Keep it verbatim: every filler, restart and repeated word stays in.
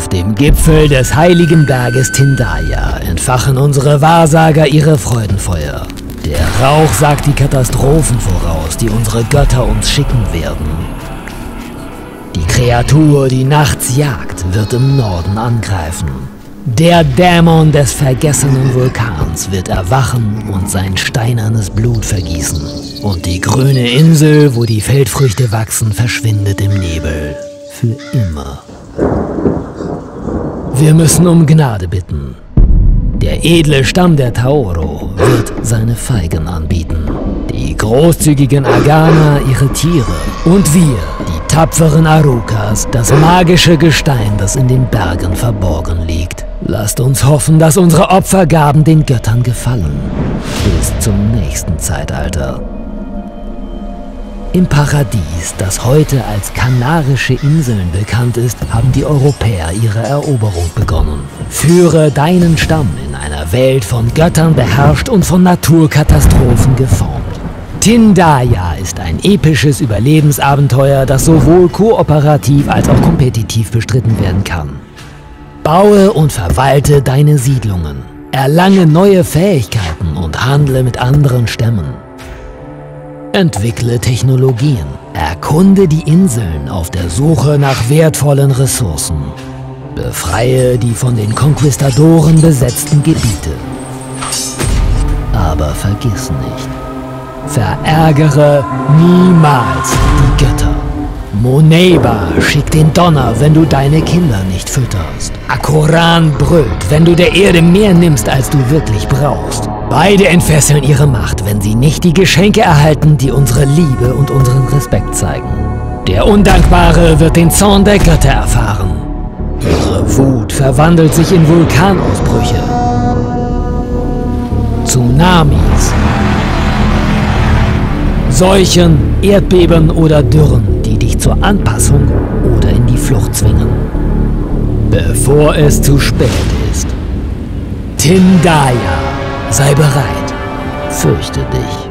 Auf dem Gipfel des heiligen Berges Tindaya entfachen unsere Wahrsager ihre Freudenfeuer. Der Rauch sagt die Katastrophen voraus, die unsere Götter uns schicken werden. Die Kreatur, die nachts jagt, wird im Norden angreifen. Der Dämon des vergessenen Vulkans wird erwachen und sein steinernes Blut vergießen. Und die grüne Insel, wo die Feldfrüchte wachsen, verschwindet im Nebel. Für immer. Wir müssen um Gnade bitten. Der edle Stamm der Taoro wird seine Feigen anbieten. Die großzügigen Agana ihre Tiere. Und wir, die tapferen Arukas, das magische Gestein, das in den Bergen verborgen liegt. Lasst uns hoffen, dass unsere Opfergaben den Göttern gefallen. Bis zum nächsten Zeitalter. Im Paradies, das heute als Kanarische Inseln bekannt ist, haben die Europäer ihre Eroberung begonnen. Führe deinen Stamm in einer Welt von Göttern beherrscht und von Naturkatastrophen geformt. Tindaya ist ein episches Überlebensabenteuer, das sowohl kooperativ als auch kompetitiv bestritten werden kann. Baue und verwalte deine Siedlungen. Erlange neue Fähigkeiten und handle mit anderen Stämmen. Entwickle Technologien. Erkunde die Inseln auf der Suche nach wertvollen Ressourcen. Befreie die von den Konquistadoren besetzten Gebiete. Aber vergiss nicht, verärgere niemals die Götter. Moneba schickt den Donner, wenn du deine Kinder nicht fütterst. Akoran brüllt, wenn du der Erde mehr nimmst, als du wirklich brauchst. Beide entfesseln ihre Macht, wenn sie nicht die Geschenke erhalten, die unsere Liebe und unseren Respekt zeigen. Der Undankbare wird den Zorn der Götter erfahren. Ihre Wut verwandelt sich in Vulkanausbrüche, Tsunamis, Seuchen, Erdbeben oder Dürren, die dich zur Anpassung oder in die Flucht zwingen. Bevor es zu spät ist. Tindaya, sei bereit. Fürchte dich.